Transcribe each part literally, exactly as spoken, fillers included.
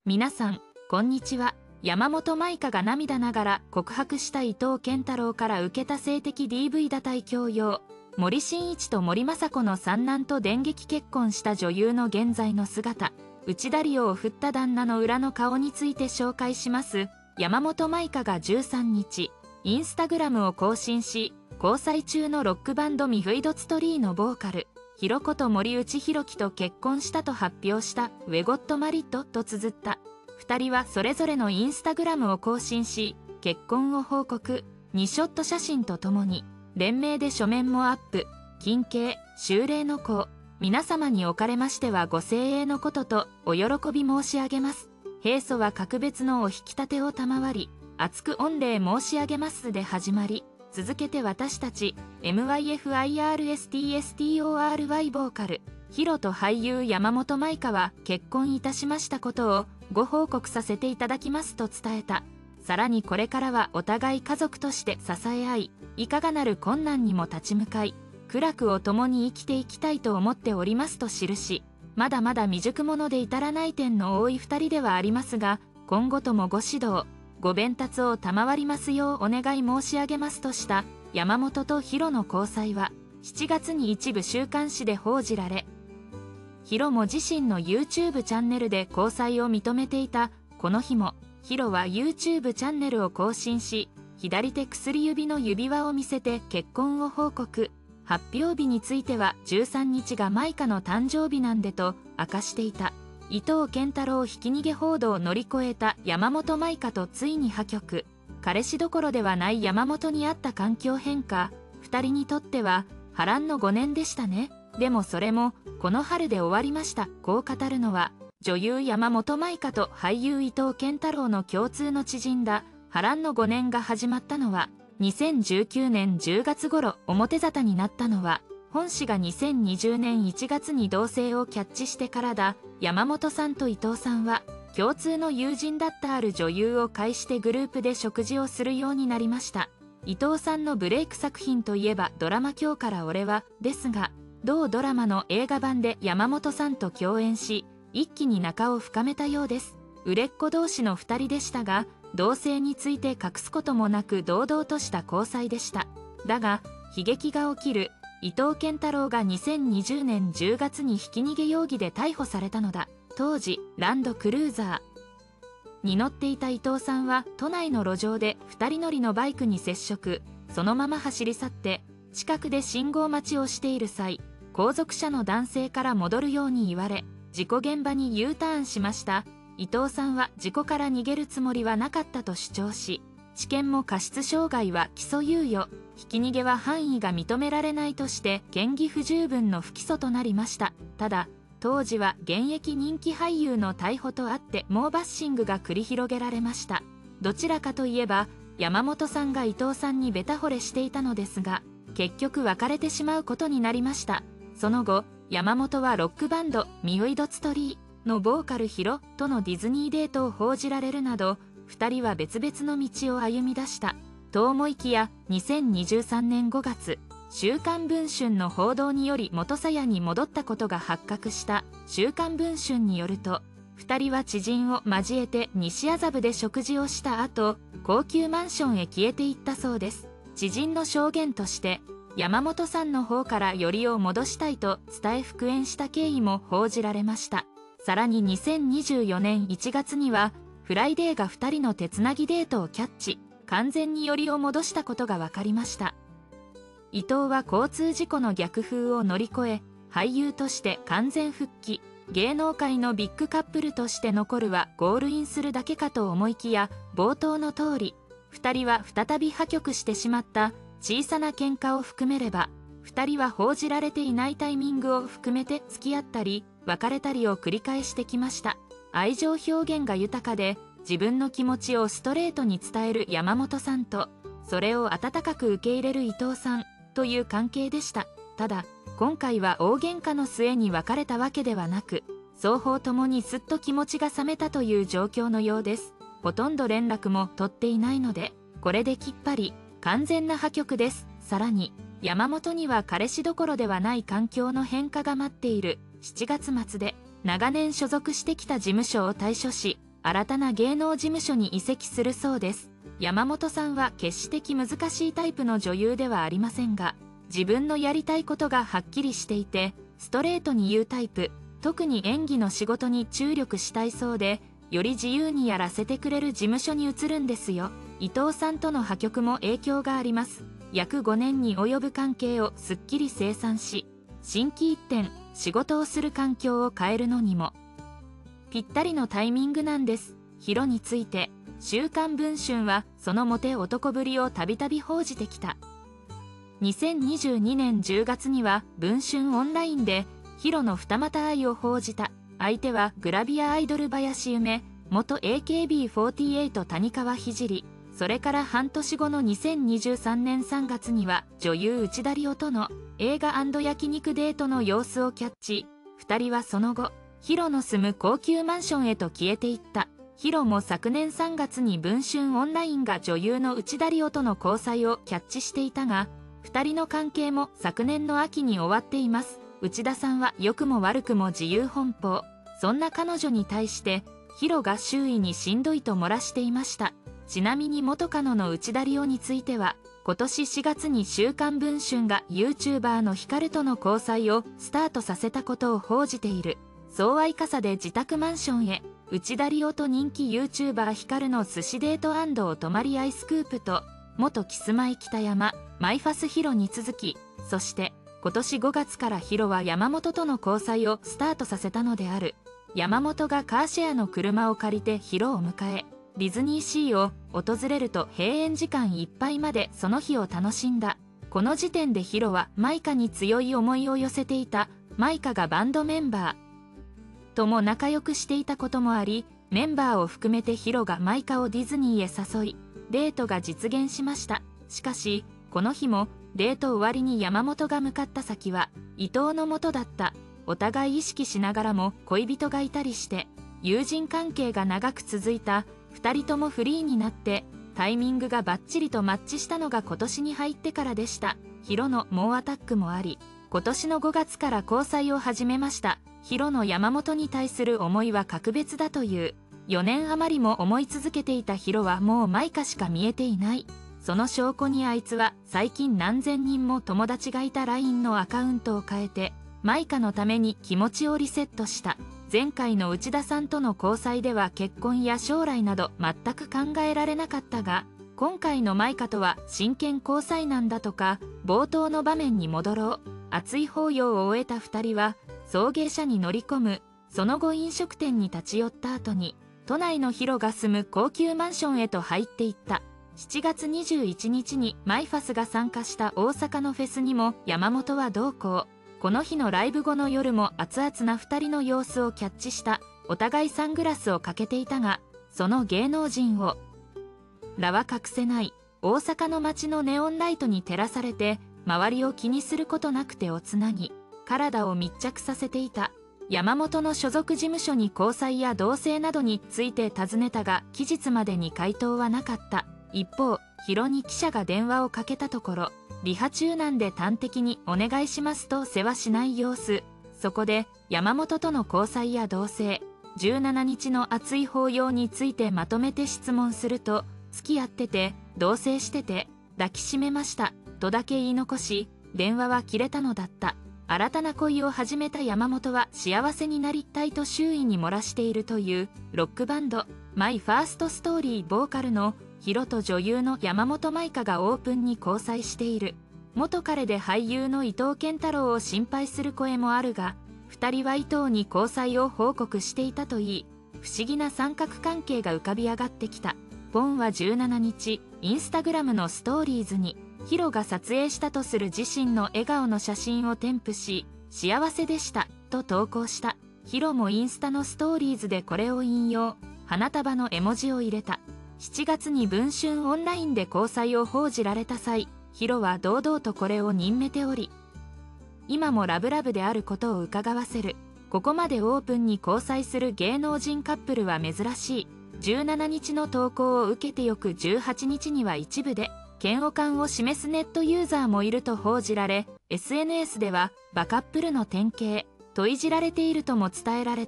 皆さん、こんにちは。山本舞香が涙ながら告白した伊藤健太郎から受けた性的 ディーブイ 堕胎強要。森進一と森昌子の三男と電撃結婚した女優の現在の姿。内田理央を振った旦那の裏の顔について紹介します。山本舞香がじゅうさんにち、インスタグラムを更新し、交際中のロックバンドミフイドツトリーのボーカル、ひろこと森内弘樹と結婚したと発表した「ウェゴットマリッド」と綴った。ふたりはそれぞれのインスタグラムを更新し、結婚を報告。にショット写真とともに、連名で書面もアップ。近景、修礼の功。皆様におかれましてはご清栄のこととお喜び申し上げます。平素は格別のお引き立てを賜り、厚く御礼申し上げますで始まり、続けて私たち、エムワイエフアイアールエスティーエストーリー ボーカル、ヒロと俳優山本舞香は結婚いたしましたことをご報告させていただきますと伝えた。さらにこれからはお互い家族として支え合い、いかがなる困難にも立ち向かい、苦楽を共に生きていきたいと思っておりますと記し、まだまだ未熟者で至らない点の多いふたりではありますが、今後ともご指導、ご鞭撻を賜りますようお願い申し上げますとした山本とヒロの交際は、しちがつに一部週刊誌で報じられ、ヒロも自身の YouTube チャンネルで交際を認めていた。この日も、ヒロは YouTube チャンネルを更新し、左手薬指の指輪を見せて結婚を報告。発表日についてはじゅうさんにちが舞香の誕生日なんでと明かしていた。伊藤健太郎ひき逃げ報道を乗り越えた山本舞香とついに破局。彼氏どころではない山本にあった環境変化。ふたりにとっては波乱のごねんでしたね。でもそれもこの春で終わりました。こう語るのは女優山本舞香と俳優伊藤健太郎の共通の知人だ。波乱のごねんが始まったのはにせんじゅうきゅうねんじゅうがつ頃。表沙汰になったのは本誌がにせんにじゅうねんいちがつに同棲をキャッチしてからだ。山本さんと伊藤さんは共通の友人だったある女優を介してグループで食事をするようになりました。伊藤さんのブレイク作品といえばドラマ今日から俺はですが、同ドラマの映画版で山本さんと共演し、一気に仲を深めたようです。売れっ子同士のふたりでしたが、同棲について隠すこともなく堂々とした交際でした。だが、悲劇が起きる。伊藤健太郎がにせんにじゅうねんじゅうがつにひき逃げ容疑で逮捕されたのだ。当時、ランドクルーザーに乗っていた伊藤さんは都内の路上でふたり乗りのバイクに接触。そのまま走り去って、近くで信号待ちをしている際、後続車の男性から戻るように言われ、事故現場に U ターンしました。伊藤さんは事故から逃げるつもりはなかったと主張し、地検も過失傷害は起訴猶予、ひき逃げは犯意が認められないとして嫌疑不十分の不起訴となりました。ただ、当時は現役人気俳優の逮捕とあって猛バッシングが繰り広げられました。どちらかといえば、山本さんが伊藤さんにベタ惚れしていたのですが、結局別れてしまうことになりました。その後、山本はロックバンドミフイドツトリーのボーカルヒロとのディズニーデートを報じられるなど、ふたりは別々の道を歩み出した。と思いきや、にせんにじゅうさんねんごがつ、週刊文春の報道により元さやに戻ったことが発覚した。週刊文春によると、ふたりは知人を交えて西麻布で食事をした後、高級マンションへ消えていったそうです。知人の証言として、山本さんの方からよりを戻したいと伝え復縁した経緯も報じられました。さらににせんにじゅうよねんいちがつには、フライデーがふたりの手つなぎデートをキャッチ、完全によりを戻したことが分かりました。伊藤は交通事故の逆風を乗り越え、俳優として完全復帰、芸能界のビッグカップルとして残るはゴールインするだけかと思いきや、冒頭の通り、ふたりは再び破局してしまった小さな喧嘩を含めれば、ふたりは報じられていないタイミングを含めて付き合ったり、別れたりを繰り返してきました。愛情表現が豊かで、自分の気持ちをストレートに伝える山本さんと、それを温かく受け入れる伊藤さんという関係でした。ただ、今回は大喧嘩の末に別れたわけではなく、双方ともにすっと気持ちが冷めたという状況のようです。ほとんど連絡も取っていないので、これできっぱり、完全な破局です。さらに、山本には彼氏どころではない環境の変化が待っている。しちがつ末で、長年所属してきた事務所を退所し、 新たな芸能事務所に移籍するそうです。山本さんは決して気難しいタイプの女優ではありませんが、自分のやりたいことがはっきりしていて、ストレートに言うタイプ、特に演技の仕事に注力したいそうで、より自由にやらせてくれる事務所に移るんですよ。伊藤さんとの破局も影響があります。約ごねんに及ぶ関係をすっきり清算し、心機一転、仕事をする環境を変えるのにもぴったりのタイミングなんです。ヒロについて、週刊文春はそのモテ男ぶりをたびたび報じてきた。にせんにじゅうにねんじゅうがつには文春オンラインでヒロの二股愛を報じた。相手はグラビアアイドル林夢、元 エーケービーフォーティーエイト 谷川聖。それから半年後のにせんにじゅうさんねんさんがつには女優内田理央との映画&焼肉デートの様子をキャッチ。ふたりはその後、ヒロの住む高級マンションへと消えていった。ヒロも昨年さんがつに文春オンラインが女優の内田理央との交際をキャッチしていたが、ふたりの関係も昨年の秋に終わっています。内田さんは良くも悪くも自由奔放。そんな彼女に対して、ヒロが周囲にしんどいと漏らしていました。ちなみに元カノの内田理央については、今年しがつに週刊文春が YouTuber のヒカルとの交際をスタートさせたことを報じている。総合傘で自宅マンションへ、内田理央と人気 YouTuber ヒカルの寿司デート&お泊まりアイスクープと、元キスマイ北山、マイファスヒロに続き、そして、今年ごがつからヒロは山本との交際をスタートさせたのである。山本がカーシェアの車を借りてヒロを迎え、ディズニーシーを訪れると閉園時間いっぱいまでその日を楽しんだ。この時点でヒロはマイカに強い思いを寄せていた。マイカがバンドメンバーとも仲良くしていたこともあり、メンバーを含めてヒロがマイカをディズニーへ誘い、デートが実現しました。しかし、この日もデート終わりに山本が向かった先は伊藤の元だった。お互い意識しながらも恋人がいたりして、友人関係が長く続いた。ふたりともフリーになってタイミングがバッチリとマッチしたのが今年に入ってからでした。ヒロの猛アタックもあり、今年のごがつから交際を始めました。ヒロの山本に対する思いは格別だという。よねん余りも思い続けていたヒロはもうマイカしか見えていない。その証拠にあいつは最近何千人も友達がいた ライン のアカウントを変えてマイカのために気持ちをリセットした。前回の内田さんとの交際では結婚や将来など全く考えられなかったが、今回のマイカとは真剣交際なんだとか。冒頭の場面に戻ろう。熱い抱擁を終えたふたりは送迎車に乗り込む。その後飲食店に立ち寄った後に都内のヒロが住む高級マンションへと入っていった。しちがつにじゅういちにちにマイファスが参加した大阪のフェスにも山本は同行。この日のライブ後の夜も熱々なふたりの様子をキャッチした。お互いサングラスをかけていたが、その芸能人をらは隠せない。大阪の街のネオンライトに照らされて周りを気にすることなく手をつなぎ、体を密着させていた。山本の所属事務所に交際や同棲などについて尋ねたが、期日までに回答はなかった。一方、ヒロに記者が電話をかけたところ、リハ中なんで端的にお願いしますと世話しない様子。そこで山本との交際や同棲、じゅうしちにちの熱い抱擁についてまとめて質問すると、付き合ってて、同棲してて、抱きしめましたとだけ言い残し、電話は切れたのだった。新たな恋を始めた山本は幸せになりたいと周囲に漏らしているというロックバンドマイファーストストーリーボーカルのヒロと女優の山本舞香がオープンに交際している。元彼で俳優の伊藤健太郎を心配する声もあるが、ふたりは伊藤に交際を報告していたといい、不思議な三角関係が浮かび上がってきた。ポンはじゅうしちにち、インスタグラムのストーリーズに、ヒロが撮影したとする自身の笑顔の写真を添付し、幸せでしたと投稿した。ヒロもインスタのストーリーズでこれを引用、花束の絵文字を入れた。しちがつに文春オンラインで交際を報じられた際、ヒロは堂々とこれを認めており、今もラブラブであることを伺わせる。ここまでオープンに交際する芸能人カップルは珍しい。じゅうしちにちの投稿を受けて翌じゅうはちにちには一部で嫌悪感を示すネットユーザーもいると報じられ、 エスエヌエス ではバカップルの典型といじられているとも伝えられた。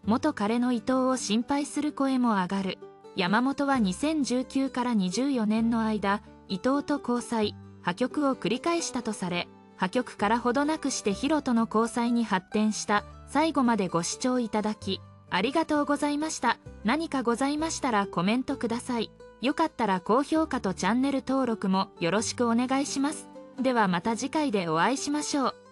元彼の伊藤を心配する声も上がる。山本はにせんじゅうきゅうからにじゅうよねんの間、伊藤と交際、破局を繰り返したとされ、破局からほどなくしてヒロとの交際に発展した。最後までご視聴いただき、ありがとうございました。何かございましたらコメントください。よかったら高評価とチャンネル登録もよろしくお願いします。ではまた次回でお会いしましょう。